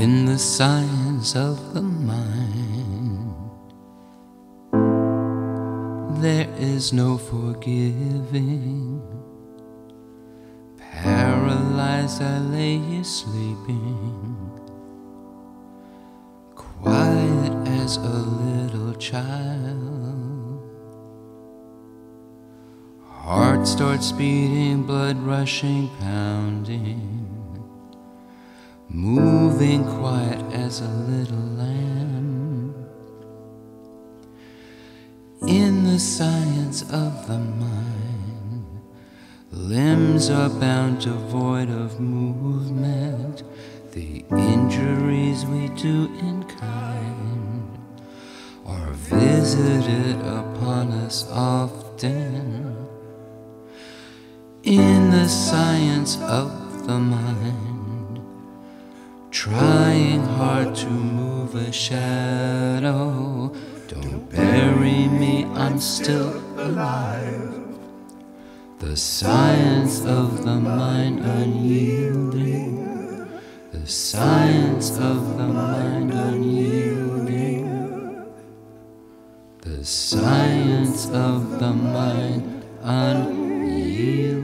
In the science of the mind, there is no forgiving. Paralyzed, I lay you sleeping, quiet as a little child. Heart starts beating, blood rushing, pounding, moving quiet as a little lamb. In the science of the mind, limbs are bound devoid of movement. The injuries we do in kind are visited upon us often. In the science of the mind, trying hard to move a shadow. Don't bury me, I'm still alive. The science of the mind unyielding. The science of the mind unyielding. The science of the mind unyielding.